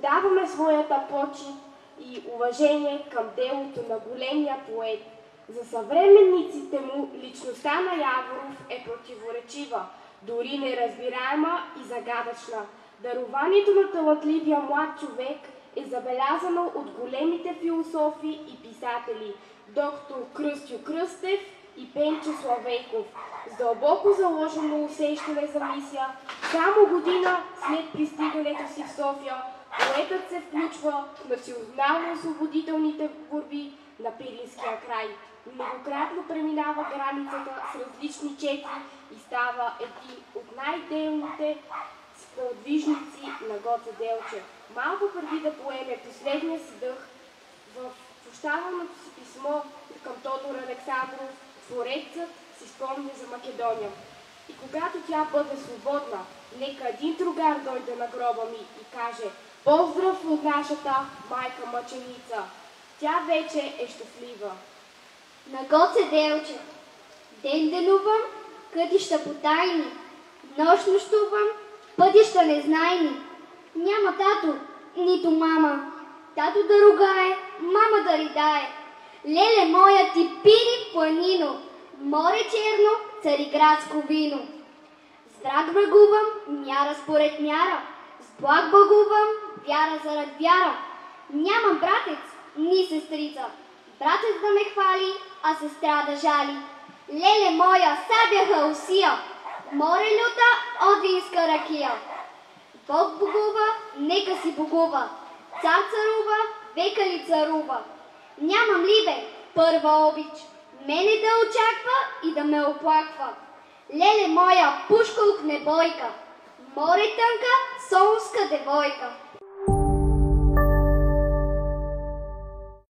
отдаваме своята почит и уважение към делото на големия поет. За съвременниците му личността на Яворов е противоречива, дори неразбираема и загадъчна. Дарованието на талантливия млад човек е забелязано от големите философи и писатели доктор Кръстю Кръстев и Пенчо Славейков. С дълбоко заложено усещане за мисия, само година след пристигането си в София, поетът се включва в национално-освободителните борби на Пиринския край. Многократно преминава границата с различни чети и става един от най-дейните сподвижници на Гоце Делчев. Малко преди да поеме последния си дъх, в прощаваното си писмо към Тодор Александров, творецът си спомня за Македония. И когато тя бъде свободна, нека един другар дойде на гроба ми и каже: поздрав от нашата майка мъченица. Тя вече е щастлива. На Гоце Делчев. Ден денувам, кътища потайни, нощ нощувам, пътища незнайни. Няма тато, нито мама. Тато да ругае, мама да ридае. Леле моя ти пири планино, море черно, цариградско вино. С враг врагувам, мяра според мяра, с благ благувам, вяра зарад вяра. Нямам братец, ни сестрица, братец да ме хвали, а сестра да жали. Леле моя, сабяха усия, море люта, одринска ракия. Бог богува, нека си богува, цар царува, века ли царува. Нямам ли бе първа обич, мене да очаква и да ме оплаква. Леле моя, пушколк небойка, море тънка, солунска девойка.